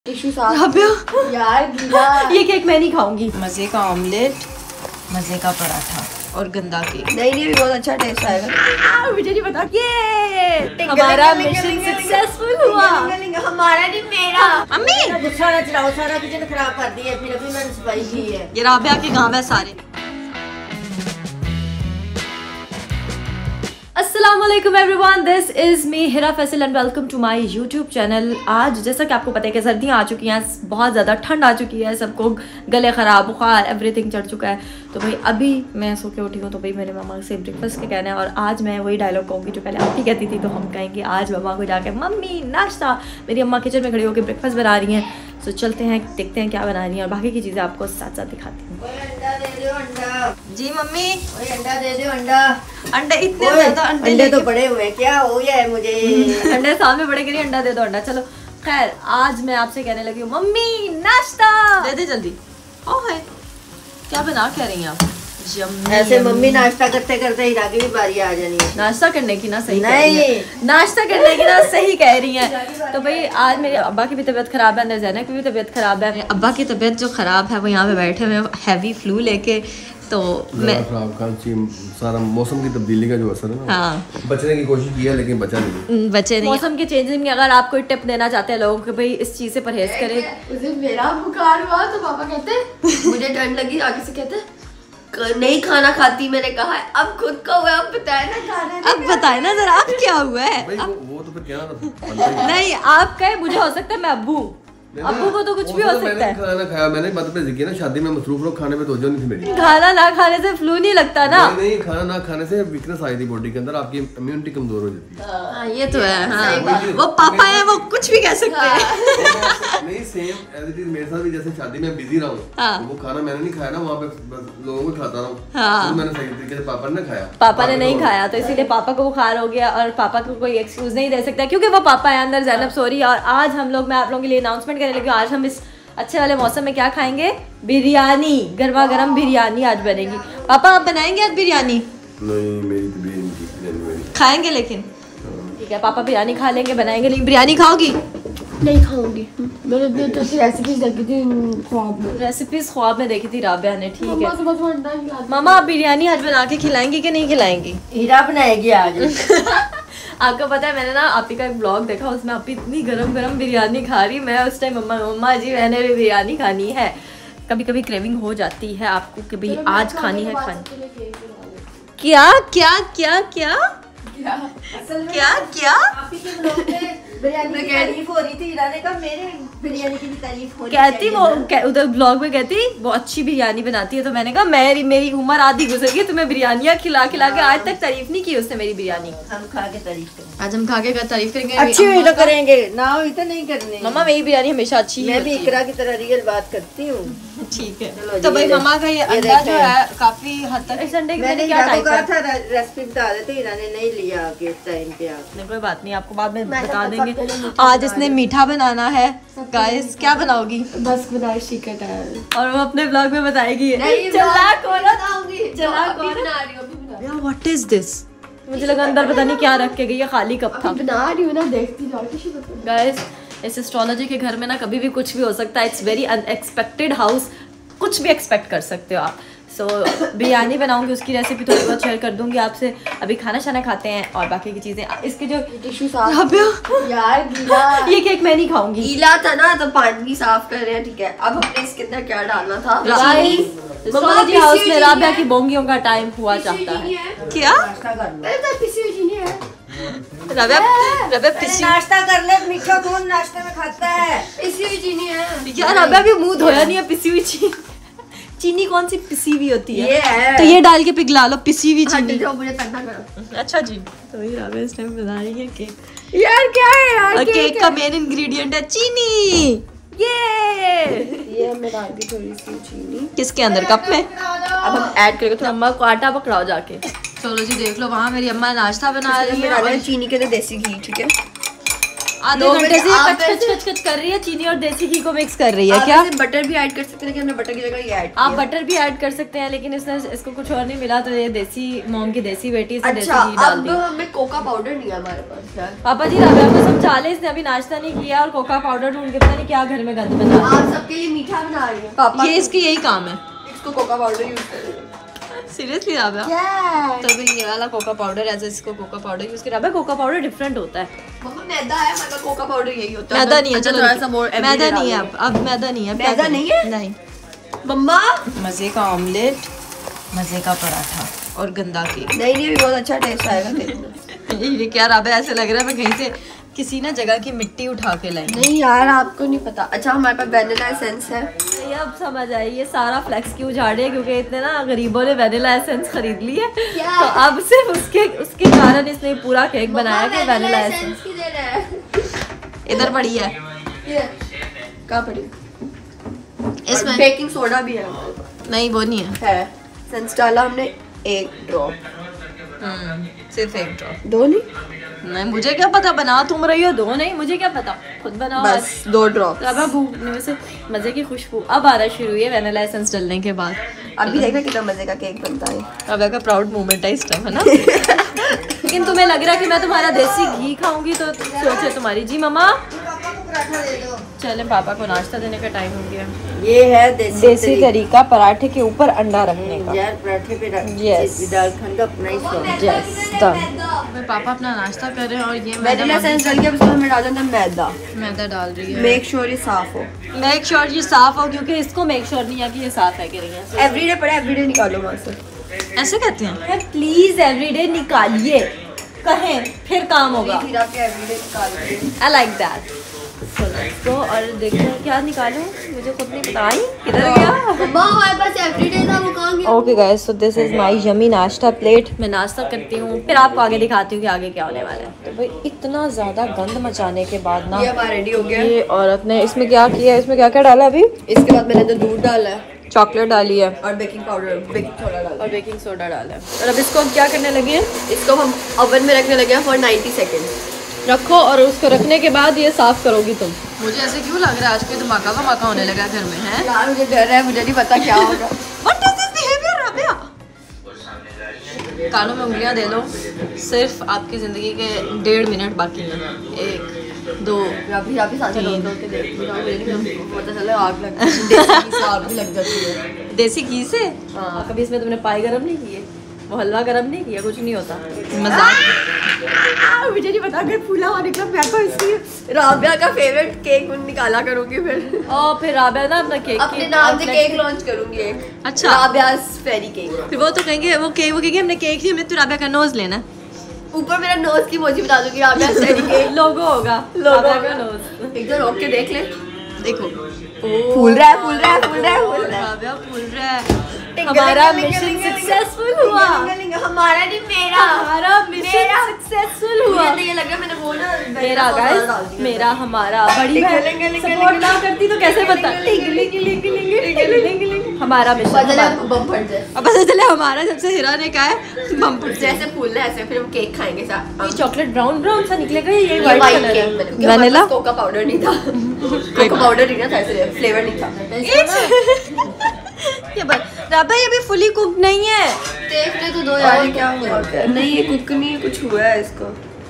यार ये केक मैं नहीं खाऊंगी। मजे का ऑमलेट, मजे का पराठा और गंदा केक। नहीं भी बहुत अच्छा टेस्ट आएगा। मुझे नहीं पता। ये हमारा मिशन सक्सेसफुल हुआ। हमारा नहीं मेरा। अम्मी गुस्सा ना चलाओ, सारा किचन खराब कर दिया। फिर अभी मैंने सफाई की है। ये राबिया के गाँव है सारे। अस्सलामुअलैकुम everyone, this is me Hira Faisal and welcome to my YouTube channel. आज जैसा कि आपको पता है कि सर्दियाँ आ चुकी हैं, बहुत ज़्यादा ठंड आ चुकी है, सबको गले ख़राब, बुखार, एवरीथिंग चढ़ चुका है। तो भाई अभी मैं सो के उठी हूँ तो भाई मेरे मामा से ब्रेकफास्ट के कहना है और आज मैं वही डायलॉग कहूँगी जो पहले आप ही कहती थी। तो हम कहेंगे आज मम्मा को जाकर मम्मी नाश्ता। मेरी अम्मा किचन में खड़ी होकर ब्रेकफास्ट बना रही हैं। तो चलते हैं, देखते हैं क्या बना रही हैं और बाकी की चीज़ें आपको साथ साथ दिखाती हूँ। अंडा दे दो, अंडा। जी मम्मी, अंडा दे दो, अंडा। अंडे इतने ज़्यादा अंडे तो पड़े हुए, क्या हो गया है मुझे? अंडे सामने पड़े के लिए अंडा दे दो, अंडा। चलो खैर, आज मैं आपसे कहने लगी हूँ मम्मी नाश्ता दे दे जल्दी। ओ है क्या बना क्या रही हैं आप? ऐसे मम्मी नाश्ता करते करते हीरा की भी बारी आ जानी है। नाश्ता करने की ना सही नहीं, नाश्ता करने की ना सही कह रही हैं। तो भाई आज मेरे अब्बा की भी तबीयत खराब है, अंदर ज़ैनब की भी तबीयत खराब है। अब्बा की तबीयत जो खराब है वो यहाँ पे बैठे हुए हैवी फ्लू लेके। तो मैं सारा मौसम की तब्दीली का जो असर है ना, हाँ, बचने की कोशिश की है लेकिन बचा नहीं। बचे नहीं। मौसम के चेंजिंग में अगर आप कोई टिप देना चाहते हैं लोगों को भाई इस चीज़ से परहेज करें। उस दिन मेरा बुखार हुआ तो पापा कहते मुझे ठंड लगी, आगे से कहते नहीं खाना खाती। मैंने कहा अब खुद का हुआ, अब बताए ना खाना। अब बताए ना जरा अब क्या हुआ है। वो तो फिर क्या था? नहीं आप कहे मुझे हो सकता है मैं अब्बू को तो कुछ भी हो सकता है। खाना खाया मैंने, मतलब जिक्र ना शादी में मसरूफ लोग खाने में तवज्जो नहीं थी मेरी। खाना ना खाने से फ्लू नहीं लगता ना। नहीं, खाना ना खाने से वीकनेस आई थी बॉडी के अंदर, आपकी इम्यूनिटी कमजोर हो जाती है। हाँ, ये तो है। हाँ, वो पापा है, वो कुछ भी कह सकते हैं। नहीं सेम एज इट इज मेरे साथ भी। जैसे शादी में बिजी रहा हूँ, वो खाना मैंने नहीं खाया ना, वहाँ पे लोगों को खाता रहा हूँ। मैंने सही तरीके से पापा ने खाया, पापा ने नहीं खाया तो इसीलिए पापा को बुखार हो गया और पापा को कोई एक्सक्यूज नहीं दे सकता क्योंकि वो पापा है अंदर। ज़ैनब सॉरी। और आज हम लोग, मैं आप लोगों के लिए अनाउंसमेंट करने लगी हूँ, आज हम इस अच्छे वाले मौसम में क्या खाएंगे? बिरयानी, गर्मा गर्म बिरयानी आज बनेगी। पापा आप बनाएंगे आज बिरयानी? नहीं, मेरी बिरयानी खाएंगे लेकिन ठीक है, पापा बिरयानी खा लेंगे, बनाएंगे। लेकिन बिरयानी खाओगी? नहीं खाऊंगी। मैंने तो रेसिपीज देखी थी ख्वाब में। रेसिपीज ख्वाब में देखी थी राबिया ने। ठीक है है मामा, आप बिरयानी आज बना के खिलाएंगी कि नहीं खिलाएंगी? हीरा बनाएगी आज। आपको पता है मैंने ना आपी का एक ब्लॉग देखा, उसमें आपी इतनी गरम गरम बिरयानी खा रही। मैं उस टाइम मम्मा जी मैंने भी बिरयानी खानी है। कभी कभी क्रेविंग हो जाती है आपको कि भाई आज खानी है खानी। क्या क्या क्या क्या क्या क्या बिरयानी की तारीफ हो रही थी, हीरा ने कहा मेरे बिरयानी की भी तारीफ हो रही कहती वो उधर ब्लॉग में कहती वो अच्छी बिरयानी बनाती है। तो मैंने कहा मेरी उम्र आधी गुजर गई, तुम्हें बिरयानियाँ खिला खिला के आज तक तारीफ नहीं की उसने मेरी बिरयानी। हम खा के तारीफ करेंगे। आज हम खा के तारीफ करेंगे। अच्छी हुई तो करेंगे, ना हुई तो नहीं करनी। मम्मा मेरी बिरयानी हमेशा अच्छी मैं भी इकरा की तरह रियल बात करती हूँ। ठीक है। तो भाई मम्मा का ये अंडा जो है काफी हद तक इस अंडे मैंने क्या कहा था रेसिपी बता देते, हीरा ने नहीं लिया आगे इस टाइम पे। आपने कोई बात नहीं, आपको बाद में बता देंगे। आज इसने मीठा बनाना है गाइस। क्या बनाओगी? बस बनाए चिकन है और वो अपने ब्लॉग में बताएगी। चलाक व्हाट इज दिस? मुझे लगा अंदर पता नहीं क्या रख के गई है, खाली कप था। बना रही हूँ ना, देखती जाओ गाइस इस एस्ट्रोलॉजी के घर में ना कभी भी कुछ भी हो सकता है। इट्स वेरी अनएक्सपेक्टेड हाउस, कुछ भी एक्सपेक्ट कर सकते हो आप। सो बिरयानी बनाऊंगी, उसकी रेसिपी थोड़ी बहुत शेयर कर दूंगी आपसे। अभी खाना शाना खाते हैं और बाकी की चीजें। इसके जो टिश्यू साफ यार गीला, ये केक मैं नहीं खाऊंगी। गीला था ना तो पानी साफ कर रहे हैं। ठीक है, अब हमने इसके अंदर क्या डालना था? एस्ट्रोलॉजी हाउस में राबिया की बोंगियों का टाइम हुआ चाहता है। क्या पिसी हुई चीनी है? रबिया पिसी नाश्ता कर ले, मीठा कौन नाश्ते में खाता है? पिसी हुई चीनी है यार। रबिया भी मुंह धोया नहीं है। पिसी हुई चीनी कौन सी पिसी हुई होती है? ये है। तो ये डाल के पिघला लो पिसी हुई चीनी। जो मुझे करना करो। अच्छा जी, तो ये राबिया इस टाइम बना रही है केक। यार क्या है यार? और केक का मेन इंग्रेडिएंट है चीनी। ये मैं डाल दी थोड़ी सी चीनी। किसके अंदर? कप में। अब हम ऐड करेंगे। तो अम्मा को आटा पकड़ाओ जाके। चलो जी देख लो, वहाँ मेरी अम्मा नाश्ता बना रही है। चीनी के लिए देसी घी। ठीक है, आधे घंटे से कच कर रही है, चीनी और देसी घी को मिक्स कर रही है। क्या बटर भी ऐड कर सकते हैं, लेकिन हमने बटर की जगह ये ऐड आप बटर भी ऐड कर सकते हैं, लेकिन इसको कुछ और नहीं मिला तो ये देसी मॉम की देसी बेटी से देसी घी डाल दी। अब हमें कोका पाउडर नहीं है हमारे पास यार। पापा जी राबिया को समझा ले, इसने अभी नाश्ता नहीं किया और कोका पाउडर ढूंढ के पता नहीं क्या घर में गंद बना। आप सबके लिए मीठा बना रही है पापा, ये इसकी यही काम है, इसको कोका पाउडर यूज कर। सीरियसली राबिया? तो भी ये वाला कोका पाउडर ऐसे इसको कोका पाउडर यूज कर। राबिया कोका पाउडर डिफरेंट होता है। मम्मा मैदा है, मतलब कोका पाउडर यही होता है। मैदा नहीं है, चलो थोड़ा सा मोर मैदा नहीं है, अब मैदा नहीं है। मैदा नहीं है? नहीं। मम्मा मजे का ऑमलेट, मजे का पराठा और गंदा केक। नहीं भी बहुत अच्छा टेस्ट आएगा तेरे। ये क्या राबिया, ऐसे लग रहा है मैं कहीं से किसी ना जगह की मिट्टी उठा के लाई। नहीं यार आपको नहीं पता। अच्छा हमारे पास वैनिला एसेंस है। ये अब समझ आई ये सारा फ्लेक्स क्यों झाड़े, क्योंकि इतने ना गरीबों ने वैनिला एसेंस खरीद लिए, तो अब सिर्फ उसके कारण इसने पूरा केक बनाया कि वैनिला एसेंस इधर पड़ी है। कहाँ पड़ी? इसमें बेकिंग सोडा भी है हमारे पास। नहीं वो नहीं है। एसेंस डाला हमने 1 ड्रॉप, सिर्फ 1 ड्रॉप। 2 नहीं? नहीं मुझे क्या पता, बना तुम रही हो, 2 नहीं मुझे क्या पता, खुद बनाओ। बस 2 ड्रॉप। राबिया भूखने में से मजे की खुशबू अब आ रहा शुरू हुई है वैनिला एसेंस डालने के बाद। अभी देखना कितना मजे का केक बनता है। राबिया का प्राउड मोमेंट है इस टाइम, है ना? लेकिन तुम्हें लग रहा है कि मैं तुम्हारा देसी घी खाऊंगी तो सोचे तुम्हारी। जी मम्मा चले पापा को नाश्ता देने का टाइम हो गया। ये है देसी तरीका पराठे के ऊपर अंडा रखने का। यार पराठे पे दाल खाने का अपना ही स्वाद। मैं पापा अपना नाश्ता कर रहे हैं और ये वैनिला एसेंस डाल के अब इसमें डाल देना मैदा डाल रही है। मेक श्योर ये साफ हो। मेक श्योर ये साफ हो, क्योंकि इसको मेक श्योर नहीं है कि ये साफ है कि नहीं है। एवरीडे पड़ा, एवरीडे निकालो वहाँ से। ऐसे कहते हैं? प्लीज एवरीडे निकालिए, कहें फिर काम होगा। I like that. तो और देखो क्या निकालूं, मुझे खुद नहीं पता। किधर गया? मम्मा हमारे पास एवरीडे था, वो कहाँ गया? Okay guys, so this is my yummy नाश्ता प्लेट। मैं नाश्ता करती हूँ, फिर आपको आगे दिखाती हूँ कि आगे क्या होने वाला है। तो भाई इतना ज़्यादा गंद मचाने के बाद ना ये हमारा रेडी हो गया। ये औरत ने इसमें क्या किया, इसमें क्या क्या डाला अभी? इसके बाद मैंने तो दूध डाला है, चॉकलेट डाली है और बेकिंग पाउडर, बेकिंग सोडा डाला और बेकिंग सोडा डाला है। और अब इसको हम क्या करने लगे हैं? इसको हम ओवन में रखने लगे हैं फॉर 90 सेकेंड। रखो और उसको रखने के बाद ये साफ करोगी तुम। मुझे ऐसे क्यों लग रहा है आज कोई धमाका वमाका होने लगा घर में, है? यार मुझे डर है, मुझे नहीं पता क्या होगा। What is this behavior, Rabia? कानों में उंगलियां दे लो, सिर्फ आपकी जिंदगी के 1.5 मिनट बाकी हैं। 1 2 अभी सांसें रोक के देखती हूं, पता चला आग लग देसी घी से आग भी लग जाती है। देसी घी से? हाँ। कभी इसमें तुमने पाई गरम नहीं किए, वो हलवा गरम नहीं किया, कुछ नहीं होता। मजाक। मुझे नहीं पता अगर फूला हुआ निकला मैं तो इसलिए राबिया का फेवरेट केक निकाला करूंगी फिर। और फिर राबिया ना अपना केक अपने नाम से केक लॉन्च करूंगी एक। अच्छा, राबिया's फेरी केक। फिर वो तो कहेंगे वो कहेंगे हमने केक नहीं, हमने तो राबिया का नोज लेना। ऊपर मेरा नोज की मोजी बता दूंगी, राबिया's फेरी केक लोगो होगा, राबिया का नोज। एक बार रोक के देख ले, देखो फूल रहा है, फूल रहा है, फूल रहा है, फूल रहा है। राबिया फूल रहा है। हमारा मिशन सक्सेसफुल हुआ। हमारा नहीं, मेरा, हमारा मिशन सक्सेसफुल हुआ। मुझे ये लग रहा है मैंने वो ना मेरा गाइस, मेरा हमारा बड़ी बहन सपोर्ट ना करती तो कैसे पता। हमारा मिशन, बम फट जाए। अब पता चले हमारा सबसे हिरा ने कहा है बम फट जाए। जैसे फूल है ऐसे फिर हम केक खाएंगे साथ। ये चॉकलेट ब्राउन ब्राउन सा निकलेगा, ये व्हाइट व्हाइट कलर कलर है। है। वनीला कोका पाउडर नहीं था, कोका पाउडर नहीं था, इसलिए फ्लेवर नहीं था। ये राबिया ये भी फुली कुक नहीं है। देखने तो दो यार, क्या हुआ? नहीं ये कुक नहीं है, कुछ हुआ है इसको।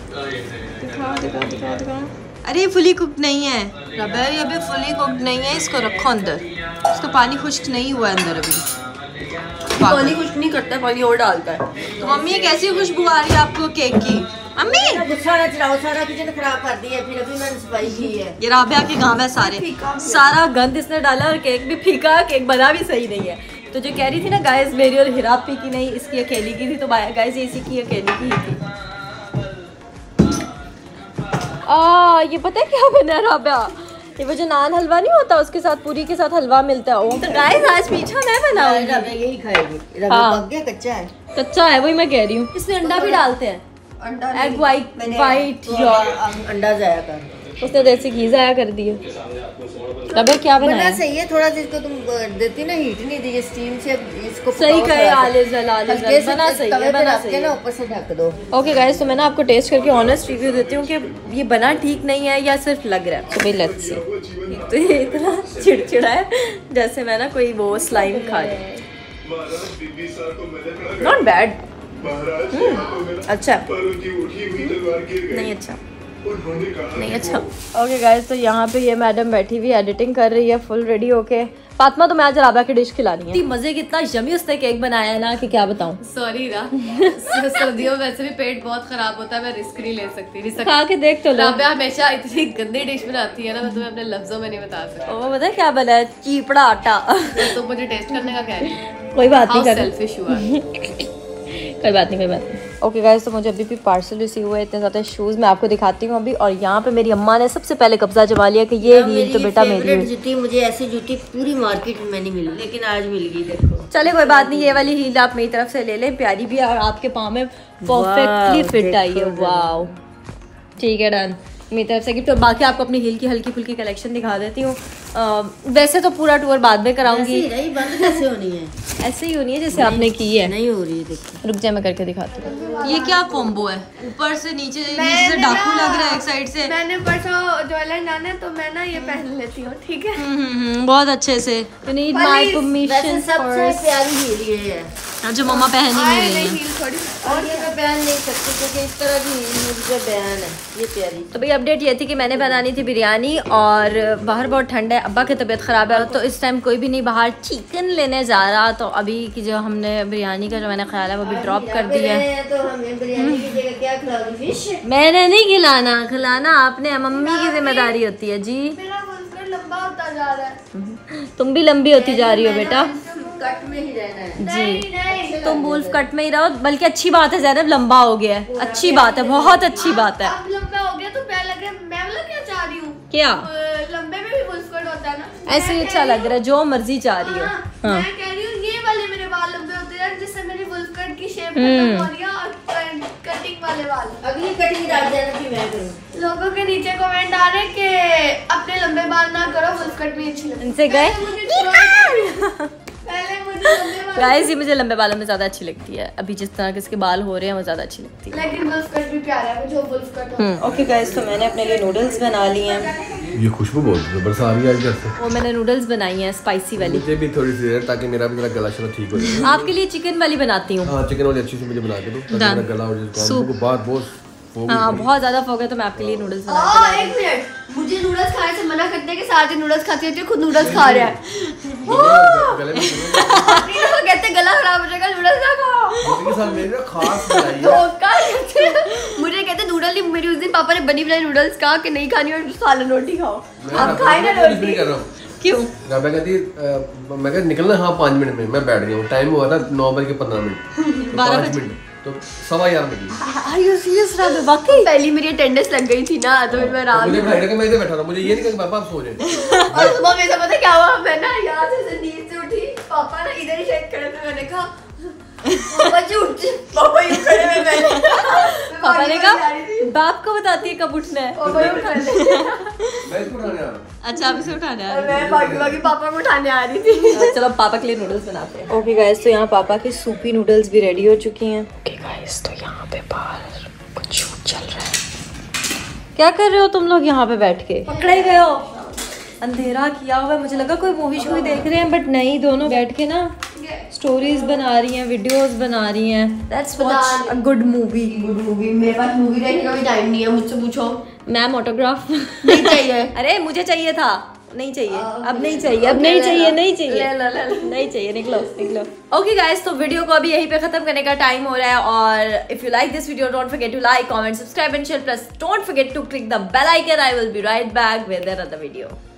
दिखाओ। अरे ये फुली कुक नहीं है राबिया, ये भी फुली कुक नहीं है। इसको रखो अंदर, इसको पानी खुश्क नहीं हुआ अंदर अभी। पानी कुछ नहीं करता, पानी और डालता है। तो मम्मी ये कैसी खुशबू आ रही है आपको केक की? मम्मी गुस्सा ना चलाओ, सारा किचन खराब कर दिया, फिर अभी मैंने सफाई की है। ये राबिया के गाँव है सारे, सारा गंद इसने डाला और केक भी फीका, केक बना भी सही नहीं है। तो जो कह रही थी ना गाइस मेरी और हिरापी की नहीं, इसकी अकेली की थी, तो गाइस ये इसी की अकेली की थी। ये पता है क्या बना राबिया? ये वो जो नान हलवा नहीं होता उसके साथ पूरी के साथ हलवा मिलता है। तो गाइस आज मीठा मैं बनाऊंगी। राबिया यही खाएगी। हाँ। पक गया, कच्चा है। कच्चा है, वही मैं कह रही हूँ। इसमें अंडा भी डालते हैं, अंडा एग वाइट मैंने वाइट अंडा जाया कर। उसने देसी घी ज़ाया कर दिया। अब क्या बनाया? बना सही है, थोड़ा सा इसको तुम देती ना हीट नहीं दी स्टीम से, इसको सही कहे आलिज़ल बना सही है, बना सही है ना, ऊपर से ढक दो। ओके गाइस, तो मैं ना आपको टेस्ट करके ऑनेस्ट रिव्यू देती हूँ कि ये बना ठीक नहीं है या सिर्फ लग रहा है। तो भाई लेट्स सी। तो ये इतना चिड़चिड़ा है जैसे मैं ना कोई वो स्लाइम खा रही। Not bad. अच्छा नहीं, अच्छा नहीं, अच्छा। ओके गाइस, तो यहाँ पे ये मैडम बैठी हुई एडिटिंग कर रही है फुल रेडी होके। फातिमा तो मैं आज राबा की डिश खिलानी है। मजे कितना यमी उसने केक बनाया है ना कि क्या बताऊं। सॉरी ना, सर्दियों में वैसे भी पेट बहुत खराब होता है, मैं रिस्क नहीं ले सकती। खा के देख तो लो। राबिया हमेशा इतनी गंदी डिश बनाती है ना, मैं तुम्हें अपने लफ्जों में नहीं बता सकती। वो पता है क्या बना है? चीपड़ा आटा। तो मुझे टेस्ट करने का कह रही है। कोई बात नहीं, सेल्फिश हुआ। कोई बात नहीं। ओके गाइस, तो मुझे अभी भी पार्सल रिसीव हुए इतने ज़्यादा शूज़, मैं आपको दिखाती हूँ अभी। और यहाँ पे मेरी अम्मा ने सबसे पहले कब्जा जमा लिया कि ये हील तो बेटा मेरी है। जूती, मुझे ऐसी जूती पूरी मार्केट में नहीं मिली, लेकिन आज मिल गई। देखो चले कोई बात नहीं, ये वाली हील आप मेरी तरफ से ले लें, प्यारी भी है और आपके पाँव में परफेक्टली फिट आई है। वाओ, ठीक है, डन मेरी तरफ से गिफ्ट। और बाकी आपको अपनी हील की हल्की फुल्की कलेक्शन दिखा देती हूँ। वैसे तो पूरा टूर बाद में कराऊंगी। बंद कैसे होनी है? ऐसे ही होनी है जैसे आपने की है। नहीं हो रही है, देखिए। रुक जाए मैं करके दिखाती हूँ। ये क्या कॉम्बो है? ऊपर से नीचे से डाकू लग रहा है एक साइड से। मैंने परसों ज्वेलर लाना, तो मैं ना ये पहन लेती हूँ, ठीक है? बहुत अच्छे से। You need my permission सबसे first। प्यारी हील ये है जो मम्मा पहन ही नहीं रही है। और ये मैं पहन नहीं सकती क्योंकि इस तरह की हील मुझे पहन है, ये प्यारी। तो भाई अपडेट ये थी कि मैंने बनानी थी बिरयानी और बाहर बहुत ठंड है, अब्बा की तबीयत ख़राब है, तो इस टाइम कोई भी नहीं बाहर चिकन लेने जा रहा। तो अभी की जो हमने बिरयानी का जो मैंने ख्याल है वो भी ड्रॉप कर दिया है। तो हमें बिरयानी की जगह क्या खिलाओगी? फिश? मैंने नहीं खिलाना आपने, मम्मी की जिम्मेदारी होती है जी। मेरा वुल्फ लंबा होता जा रहा है। तुम भी लंबी होती जा रही हो बेटा कट में ही रहना है जी। तुम वुल्फ कट में ही रहो, बल्कि अच्छी बात है ज़ैनब लंबा हो गया है, अच्छी बात है, बहुत अच्छी बात है। अब लंबा हो गया तो मैं लग रहा है, मैं मतलब क्या चाह रही हूँ, क्या लंबे में भी वुल्फ कट होता है ना, ऐसे ही अच्छा लग रहा है, जो मर्जी चाह रही हो। हाँ। मैं कह रही हूँ ये वाले मेरे बाल लंबे होते हैं जिससे मेरी वुल्फ कट की शेप खत्म हो रही है, और कटिंग वाले बाल। अगली कटिंग डाल देना कि मैं करूँ। लोगों के नीचे कमेंट आ रहे कि अपने लंबे बाल ना करो, वुल्फ कट भी अच्छी लगती है। इनसे गए पहले मुझे लंबे बाल, गाइस ये मुझे लंबे बालों में ज़्यादा अच्छी लगती है, अभी जिस तरह के इसके बाल हो रहे हैं वो ज़्यादा अच्छी लगती है। लेकिन वुल्फ कट भी प्यारा है, मुझे वुल्फ कट। ओके गाइस, तो मैंने अपने लिए नूडल्स बना लिए हैं। ये खुशबू बहुत जबरदस्त आ रही है घर से। वो मैंने नूडल्स बनाई हैं स्पाइसी वाली। मुझे भी थोड़ी सी देर ताकि मेरा भी थोड़ा गला शला ठीक हो जाए। आपके लिए चिकन वाली बनाती हूँ। हाँ, चिकन वाली अच्छी से मुझे बना के दो ताकि मेरा गला और जिसको बात बहुत हाँ बहुत ज़्यादा फोग है, तो मैं आपके लिए नूडल्स बना के ला रही हूँ। एक मिनट, मुझे नूडल्स खाने से मना करते हैं कि सारे दिन नूडल्स खाती होती है, खुद नूडल्स खा रहा है। गले में कहते हैं गला खराब हो जाएगा, नूडल्स ना खाओ। के साथ मेरी ना खास बनाई है। धोखा देते हैं। मुझे कहते नूडल नहीं, मेरी उस दिन पापा ने बनी बनाई नूडल्स कहा कि नहीं खानी और सालन रोटी खाओ। आप खाए ना रोटी। नहीं कर रहा हूँ। क्यों? मैं कहती मैं कह निकलना हाँ 5 मिनट में, मैं बैठ गया हूँ। टाइम हुआ था 9:15 मिनट, 5 मिनट तो 11:15 बजे। Are you serious Rabe? वाकई पहली मेरी अटेंडेंस लग गई थी ना, तो फिर मैं रात मुझे भाई का मैं इधर बैठा था, मुझे ये नहीं कहा पापा आप सो जाए। और सुबह मेरे पता क्या हुआ, मैं ना यहाँ से नींद से उठी, पापा ना इधर ही शायद खड़े थे, मैंने कहा पापा जी उठ, पापा यूं खड़े हुए, मैंने पापा ने कहा बाप को बताती है कब उठना है। पापा यूं खड़े मैं इसको उठाने आ रहा हूँ। अच्छा आप इसे उठाने आ और रहे मैं बाकी पापा को उठाने आ रही थी। हैं। चलो पापा के लिए नूडल्स बनाते हैं। ओके गाइस, तो यहाँ पापा की सूपी नूडल्स भी रेडी हो चुकी हैं। ओके गाइस, तो यहाँ पे बाहर कुछ शूट चल रहा है। क्या कर रहे हो तुम लोग यहाँ पे बैठ के? पकड़े गए हो? अंधेरा किया हुआ है, मुझे लगा कोई मूवी शूवी देख रहे हैं, बट नहीं, दोनों बैठ के ना स्टोरीज बना रही हैं, वीडियोस बना रही हैं। Let's watch a good movie। Good movie, मेरे पास मूवी देखने का भी टाइम नहीं है, मुझसे पूछो। मैम ऑटोग्राफ नहीं चाहिए। अरे मुझे चाहिए था, नहीं चाहिए अब, नहीं चाहिए अब, नहीं चाहिए, नहीं चाहिए, नहीं चाहिए, निकलो। ओके गाइस, तो वीडियो को अभी यहीं पे खत्म करने का टाइम हो रहा है। और if you like this video don't forget to like, comment, subscribe and share, plus don't forget to click the bell icon. I will be right back with another video.